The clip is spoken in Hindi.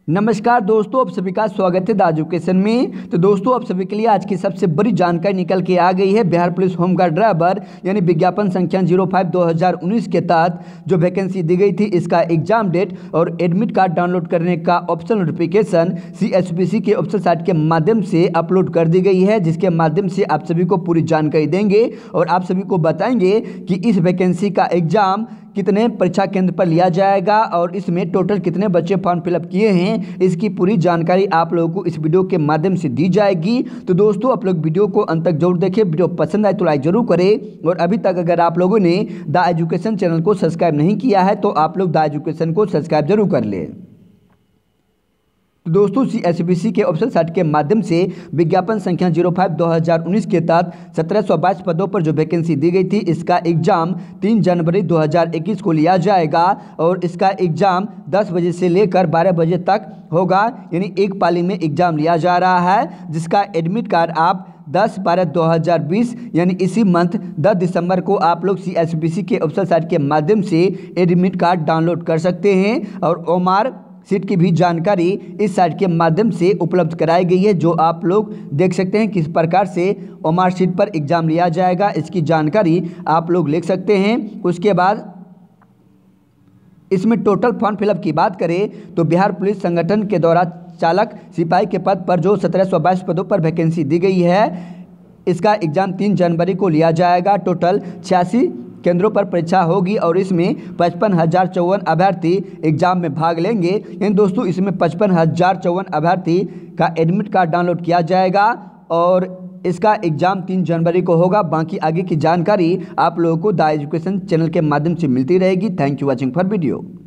नमस्कार दोस्तों, आप सभी का स्वागत है द एजुकेशन में। तो दोस्तों, आप सभी के लिए आज की सबसे बड़ी जानकारी निकल के आ गई है। बिहार पुलिस होमगार्ड ड्राइवर यानी विज्ञापन संख्या 05/2019 के तहत जो वैकेंसी दी गई थी, इसका एग्जाम डेट और एडमिट कार्ड डाउनलोड करने का ऑप्शनल नोटिफिकेशन CSBC के ऑफिशियल साइट के माध्यम से अपलोड कर दी गई है, जिसके माध्यम से आप सभी को पूरी जानकारी देंगे और आप सभी को बताएंगे कि इस वैकेंसी का एग्जाम कितने परीक्षा केंद्र पर लिया जाएगा और इसमें टोटल कितने बच्चे फॉर्म फिलअप किए हैं। इसकी पूरी जानकारी आप लोगों को इस वीडियो के माध्यम से दी जाएगी। तो दोस्तों, आप लोग वीडियो को अंत तक जरूर देखें। वीडियो पसंद आए तो लाइक जरूर करें और अभी तक अगर आप लोगों ने द एजुकेशन चैनल को सब्सक्राइब नहीं किया है तो आप लोग द एजुकेशन को सब्सक्राइब जरूर कर लें। दोस्तों, CSBC के ऑफिशियल साइट के माध्यम से विज्ञापन संख्या 05/2019 के तहत 1722 पदों पर जो वैकेंसी दी गई थी, इसका एग्जाम 3 जनवरी 2021 को लिया जाएगा और इसका एग्जाम 10 बजे से लेकर 12 बजे तक होगा, यानी एक पाली में एग्जाम लिया जा रहा है, जिसका एडमिट कार्ड आप 10/12/2020 यानी इसी मंथ 10 दिसंबर को आप लोग CSBC के ऑफिशियल साइट के माध्यम से एडमिट कार्ड डाउनलोड कर सकते हैं। और ओमार सीट की भी जानकारी इस साइट के माध्यम से उपलब्ध कराई गई है, जो आप लोग देख सकते हैं किस प्रकार से ओमार सीट पर एग्जाम लिया जाएगा। इसकी जानकारी आप लोग लिख सकते हैं। उसके बाद इसमें टोटल फॉर्म फिलअप की बात करें तो बिहार पुलिस संगठन के द्वारा चालक सिपाही के पद पर जो 1722 पदों पर वैकेंसी दी गई है, इसका एग्जाम 3 जनवरी को लिया जाएगा। टोटल 86 केंद्रों पर परीक्षा होगी और इसमें 55,054 अभ्यर्थी एग्जाम में भाग लेंगे। इन दोस्तों, इसमें 55,054 अभ्यर्थी का एडमिट कार्ड डाउनलोड किया जाएगा और इसका एग्जाम 3 जनवरी को होगा। बाकी आगे की जानकारी आप लोगों को द एजुकेशन चैनल के माध्यम से मिलती रहेगी। Thank you watching for video.